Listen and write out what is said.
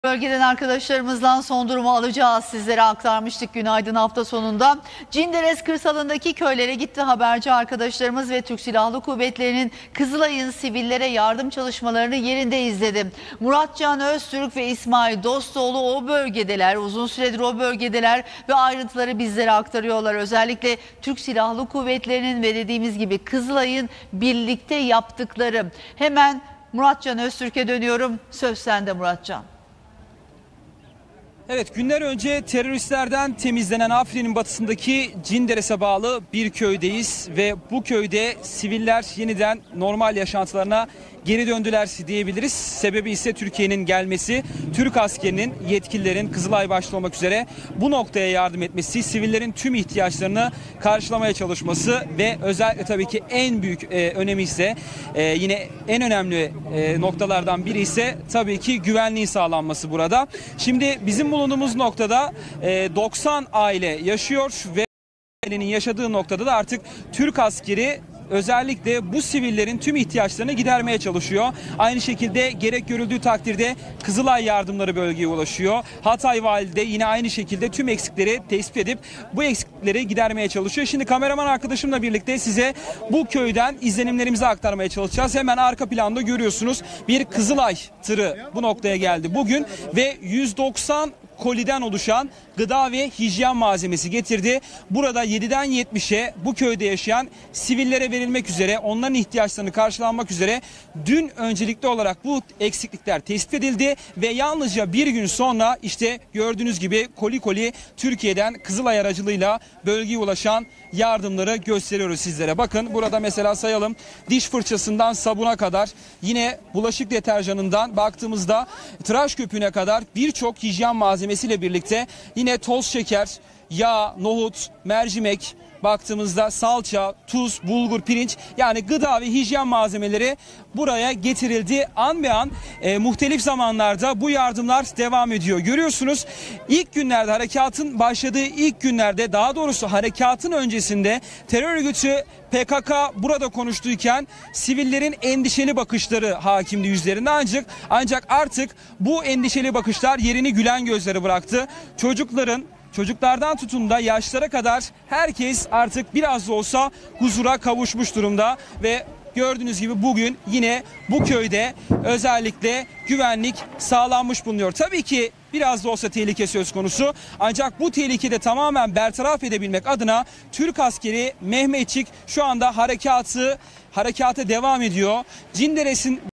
Bölgeden arkadaşlarımızdan son durumu alacağız. Sizlere aktarmıştık günaydın hafta sonunda. Cinderes kırsalındaki köylere gitti haberci arkadaşlarımız ve Türk Silahlı Kuvvetleri'nin Kızılay'ın sivillere yardım çalışmalarını yerinde izledi. Muratcan Öztürk ve İsmail Dostoğlu o bölgedeler, uzun süredir o bölgedeler ve ayrıntıları bizlere aktarıyorlar. Özellikle Türk Silahlı Kuvvetleri'nin ve dediğimiz gibi Kızılay'ın birlikte yaptıkları. Hemen Muratcan Öztürk'e dönüyorum. Söz sende Muratcan. Evet, günler önce teröristlerden temizlenen Afrin'in batısındaki Cinderes'e bağlı bir köydeyiz ve bu köyde siviller yeniden normal yaşantılarına geri döndüler diyebiliriz. Sebebi ise Türkiye'nin gelmesi, Türk askerinin, yetkililerin Kızılay başta olmak üzere bu noktaya yardım etmesi, sivillerin tüm ihtiyaçlarını karşılamaya çalışması ve özellikle tabii ki en büyük önemi ise yine en önemli noktalardan biri ise tabii ki güvenliğin sağlanması burada. Şimdi bizim bulunduğumuz noktada 90 aile yaşıyor ve ailenin yaşadığı noktada da artık Türk askeri özellikle bu sivillerin tüm ihtiyaçlarını gidermeye çalışıyor. Aynı şekilde gerek görüldüğü takdirde Kızılay yardımları bölgeye ulaşıyor. Hatay Valide de yine aynı şekilde tüm eksikleri tespit edip bu eksikleri gidermeye çalışıyor. Şimdi kameraman arkadaşımla birlikte size bu köyden izlenimlerimizi aktarmaya çalışacağız. Hemen arka planda görüyorsunuz bir Kızılay tırı bu noktaya geldi bugün ve 190 koliden oluşan gıda ve hijyen malzemesi getirdi. Burada 7'den 70'e bu köyde yaşayan sivillere verilmek üzere, onların ihtiyaçlarını karşılanmak üzere dün öncelikli olarak bu eksiklikler tespit edildi ve yalnızca bir gün sonra işte gördüğünüz gibi koli koli Türkiye'den Kızılay aracılığıyla bölgeye ulaşan yardımları gösteriyoruz sizlere. Bakın burada mesela sayalım, diş fırçasından sabuna kadar, yine bulaşık deterjanından baktığımızda tıraş köpüğüne kadar birçok hijyen malzemesiyle birlikte yine toz şeker, yağ, nohut, mercimek, baktığımızda salça, tuz, bulgur, pirinç, yani gıda ve hijyen malzemeleri buraya getirildi. An be an muhtelif zamanlarda bu yardımlar devam ediyor. Görüyorsunuz ilk günlerde, harekatın başladığı ilk günlerde, daha doğrusu harekatın öncesinde terör örgütü PKK burada konuştuyken sivillerin endişeli bakışları hakimdi yüzlerinde, ancak artık bu endişeli bakışlar yerini gülen gözleri bıraktı. Çocuklardan tutun da yaşlara kadar herkes artık biraz da olsa huzura kavuşmuş durumda ve gördüğünüz gibi bugün yine bu köyde özellikle güvenlik sağlanmış bulunuyor. Tabii ki biraz da olsa tehlike söz konusu, ancak bu tehlikede tamamen bertaraf edebilmek adına Türk askeri Mehmetçik şu anda harekata devam ediyor. Cinderes'in